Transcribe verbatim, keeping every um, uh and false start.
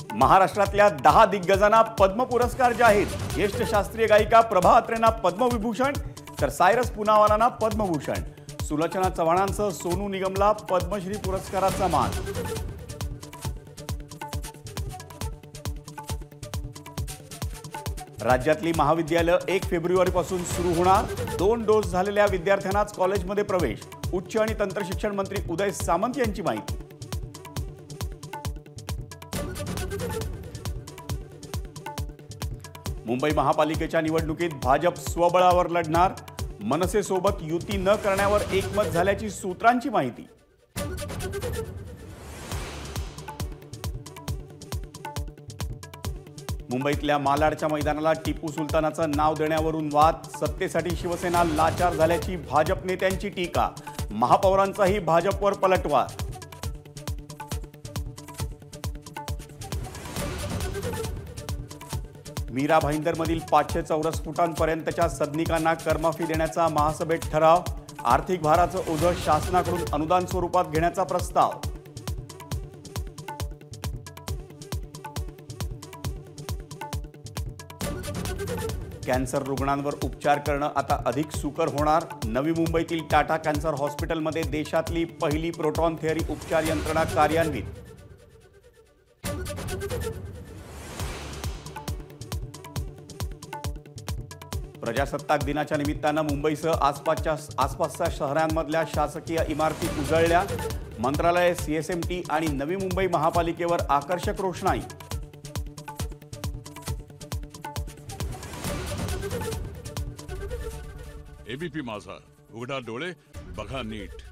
महाराष्ट्रातल्या दहा दिग्गजांना पद्म पुरस्कार जाहीर। ज्येष्ठ शास्त्रीय गायिका प्रभा अत्रेंना पद्मविभूषण तर सायरस पुनावालांना पद्मभूषण। सुलोचना चव्हाणांसह सोनू निगमला पद्मश्री पुरस्काराचा मान। राज्यातली महाविद्यालय एक फेब्रुवारी पासून सुरू होणार। दोन डोस झालेल्या विद्यार्थ्यांनाच कॉलेजमध्ये प्रवेश। उच्च आणि तंत्रशिक्षण मंत्री उदय सामंत यांची माहिती। मुंबई महापालिकेच्या निवडणुकीत भाजप स्वबळावर लढणार। मनसेसोबत युती न करण्यावर एकमत झाल्याची सूत्रांची माहिती। मुंबईतल्या मालाडच्या मैदानाला टिपू सुलतानाचं नाव देण्यावरून वाद। सत्तेसाठी शिवसेना लाचार झाल्याची भाजप नेत्यांची टीका। महापौरांचाही भाजपवर पलटवार। मीरा भाईंदरमधील पाचशे चौरस फुटांपर्यंतच्या सदनिकांना करमाफी देण्याचा महासभेत ठराव। आर्थिक भाराचं ओझं शासनाकडून अनुदान स्वरूपात घेण्याचा प्रस्ताव। कॅन्सर रुग्णांवर उपचार करणं आता अधिक सुकर होणार। नवी मुंबईतील टाटा कॅन्सर हॉस्पिटलमध्ये देशातली पहिली प्रोटॉन थेअरी उपचार यंत्रणा कार्यान्वित। प्रजासत्ताक दिनाच्या निमित्तानं मुंबईसह आसपासच्या आसपासच्या शहरांमधल्या शासकीय इमारती उजळल्या। मंत्रालय, सीएसएमटी आणि नवी मुंबई महापालिकेवर आकर्षक रोषणाई। एबीपी माझा, उघडा डोळे बघा नीट।